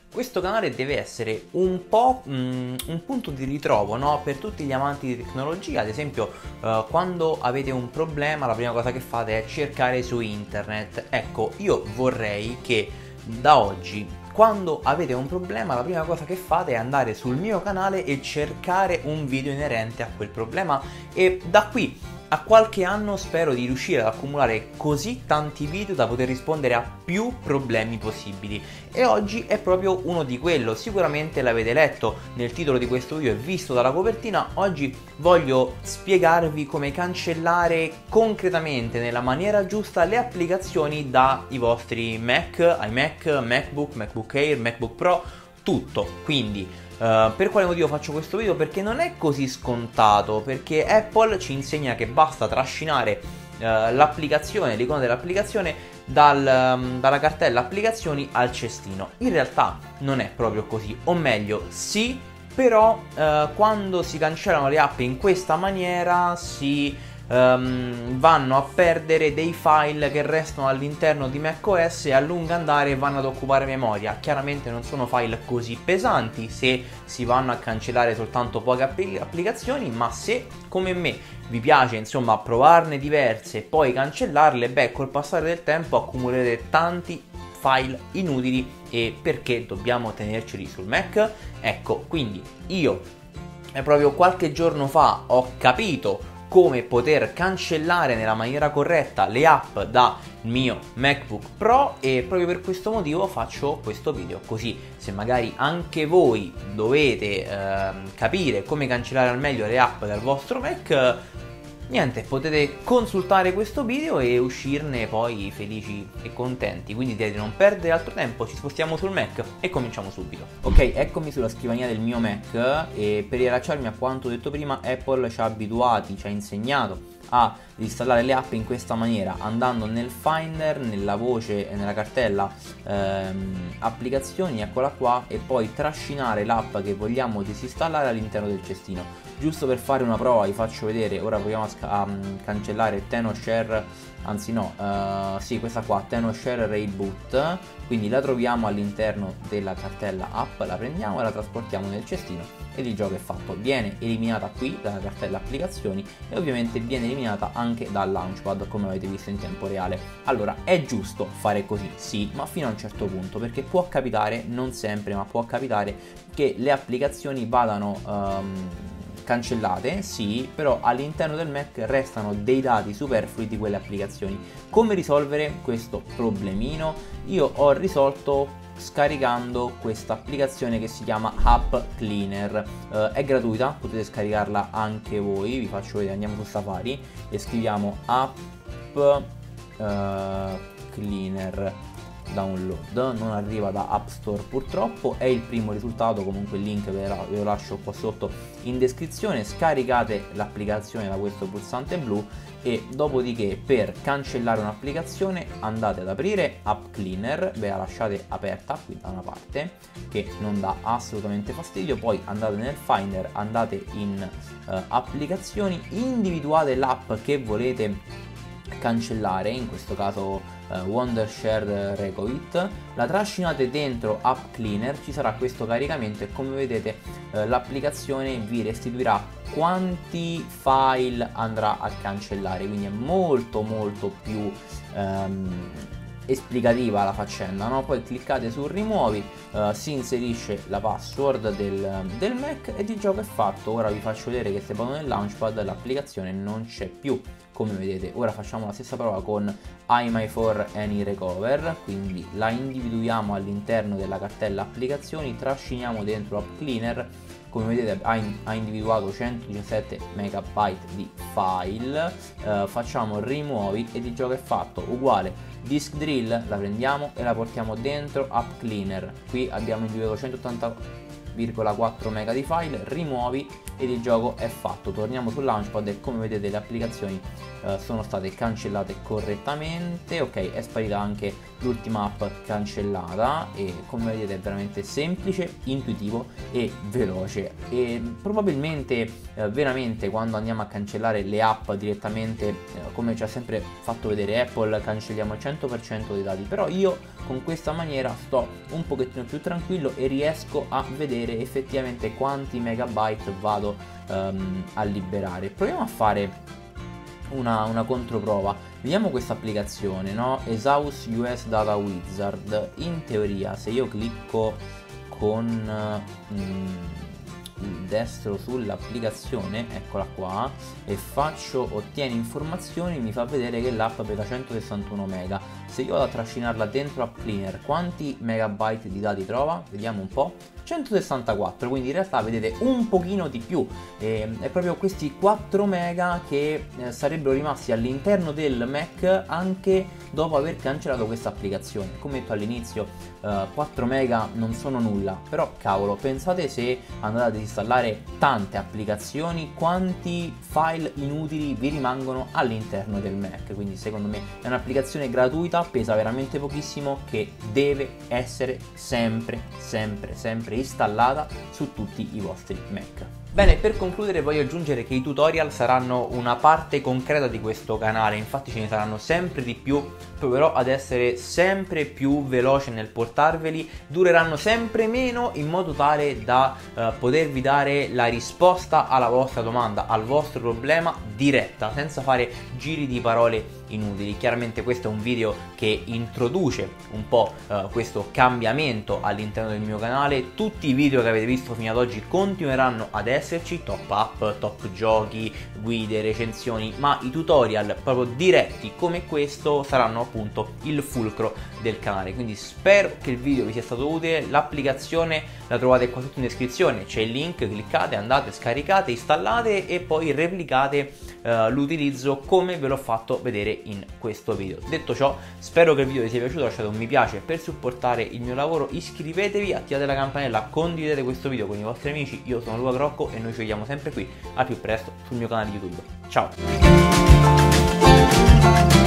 Questo canale deve essere un po' un punto di ritrovo, no? Per tutti gli amanti di tecnologia. Ad esempio, quando avete un problema, la prima cosa che fate è cercare su internet. Ecco, io vorrei che da oggi, quando avete un problema, la prima cosa che fate è andare sul mio canale e cercare un video inerente a quel problema, e da qui a qualche anno spero di riuscire ad accumulare così tanti video da poter rispondere a più problemi possibili, e oggi è proprio uno di quello. Sicuramente l'avete letto nel titolo di questo video e visto dalla copertina. Oggi voglio spiegarvi come cancellare concretamente, nella maniera giusta, le applicazioni dai vostri Mac, iMac, MacBook, MacBook Air, MacBook Pro, tutto. Quindi per quale motivo faccio questo video? Perché non è così scontato, perché Apple ci insegna che basta trascinare l'applicazione, l'icona dell'applicazione dalla cartella applicazioni al cestino. In realtà non è proprio così, o meglio sì, però quando si cancellano le app in questa maniera vanno a perdere dei file che restano all'interno di macOS e a lungo andare vanno ad occupare memoria. Chiaramente non sono file così pesanti se si vanno a cancellare soltanto poche applicazioni, ma se come me vi piace insomma provarne diverse e poi cancellarle, beh, col passare del tempo accumulerete tanti file inutili. E perché dobbiamo tenerceli sul Mac? Ecco, quindi io proprio qualche giorno fa ho capito come poter cancellare nella maniera corretta le app dal mio MacBook Pro, e proprio per questo motivo faccio questo video, così se magari anche voi dovete capire come cancellare al meglio le app dal vostro Mac, niente, potete consultare questo video e uscirne poi felici e contenti. Quindi direi di non perdere altro tempo, ci spostiamo sul Mac e cominciamo subito. Ok, eccomi sulla scrivania del mio Mac, e per riallacciarmi a quanto detto prima, Apple ci ha abituati, ci ha insegnato a installare le app in questa maniera, andando nel Finder, nella voce, nella cartella applicazioni, eccola qua, e poi trascinare l'app che vogliamo disinstallare all'interno del cestino. Giusto per fare una prova vi faccio vedere, ora proviamo a cancellare TenoShare, anzi no, sì, questa qua, TenoShare Railboot, quindi la troviamo all'interno della cartella app, la prendiamo e la trasportiamo nel cestino, ed il gioco è fatto. Viene eliminata qui dalla cartella applicazioni e ovviamente viene eliminata anche dal Launchpad, come avete visto in tempo reale. Allora, è giusto fare così? Sì, ma fino a un certo punto, perché può capitare, non sempre, ma può capitare che le applicazioni vadano cancellate, sì, però all'interno del Mac restano dei dati superflui di quelle applicazioni. Come risolvere questo problemino? Io ho risolto scaricando questa applicazione che si chiama App Cleaner. È gratuita, potete scaricarla anche voi. Vi faccio vedere, andiamo su Safari e scriviamo App Cleaner download. Non arriva da App Store purtroppo, è il primo risultato, comunque il link ve lo lascio qua sotto in descrizione. Scaricate l'applicazione da questo pulsante blu e dopodiché per cancellare un'applicazione andate ad aprire App Cleaner, ve la lasciate aperta qui da una parte che non dà assolutamente fastidio, poi andate nel Finder, andate in applicazioni, individuate l'app che volete cancellare, in questo caso Wondershare Recovit, la trascinate dentro App Cleaner, ci sarà questo caricamento e come vedete l'applicazione vi restituirà quanti file andrà a cancellare, quindi è molto più esplicativa la faccenda, no? Poi cliccate su rimuovi, si inserisce la password del Mac ed il gioco è fatto. Ora vi faccio vedere che se vado nel Launchpad l'applicazione non c'è più, come vedete. Ora facciamo la stessa prova con iMy4 AnyRecover, quindi la individuiamo all'interno della cartella applicazioni, trasciniamo dentro App Cleaner, come vedete ha individuato 117 MB di file, facciamo rimuovi ed il gioco è fatto. Uguale, disk drill, la prendiamo e la portiamo dentro App Cleaner, qui abbiamo individuato 180,4 MB di file, rimuovi ed il gioco è fatto. Torniamo sul Launchpad e come vedete le applicazioni sono state cancellate correttamente. Ok, è sparita anche l'ultima app cancellata e come vedete è veramente semplice, intuitivo e veloce, e probabilmente veramente quando andiamo a cancellare le app direttamente, come ci ha sempre fatto vedere Apple, cancelliamo il 100% dei dati, però io con questa maniera sto un pochettino più tranquillo e riesco a vedere effettivamente quanti megabyte vado a liberare. Proviamo a fare una controprova. Vediamo questa applicazione, no? Exhaust US Data Wizard. In teoria se io clicco con il destro sull'applicazione, eccola qua, e faccio ottieni informazioni, mi fa vedere che l'app pesa 161 mega. Se io vado a trascinarla dentro App Cleaner, quanti megabyte di dati trova? Vediamo un po'. 164, quindi in realtà vedete un pochino di più, è proprio questi 4 mega che sarebbero rimasti all'interno del Mac anche dopo aver cancellato questa applicazione. Come detto all'inizio, 4 mega non sono nulla, però cavolo, pensate se andate ad installare tante applicazioni, quanti file inutili vi rimangono all'interno del Mac. Quindi secondo me è un'applicazione gratuita, pesa veramente pochissimo, che deve essere sempre installata su tutti i vostri Mac. Bene, per concludere voglio aggiungere che i tutorial saranno una parte concreta di questo canale, infatti ce ne saranno sempre di più, proverò ad essere sempre più veloce nel portarveli, dureranno sempre meno in modo tale da potervi dare la risposta alla vostra domanda, al vostro problema diretta, senza fare giri di parole inutili. Chiaramente questo è un video che introduce un po' questo cambiamento all'interno del mio canale. Tutti i video che avete visto fino ad oggi continueranno ad esserci, top app, top giochi, guide, recensioni, ma i tutorial proprio diretti come questo saranno appunto il fulcro del canale. Quindi spero che il video vi sia stato utile. L'applicazione la trovate qua sotto in descrizione, c'è il link, cliccate, andate, scaricate, installate e poi replicate l'utilizzo come ve l'ho fatto vedere in questo video. Detto ciò, spero che il video vi sia piaciuto, lasciate un mi piace per supportare il mio lavoro, iscrivetevi, attivate la campanella, condividete questo video con i vostri amici. Io sono Luca Crocco e noi ci vediamo sempre qui al più presto sul mio canale YouTube. Ciao!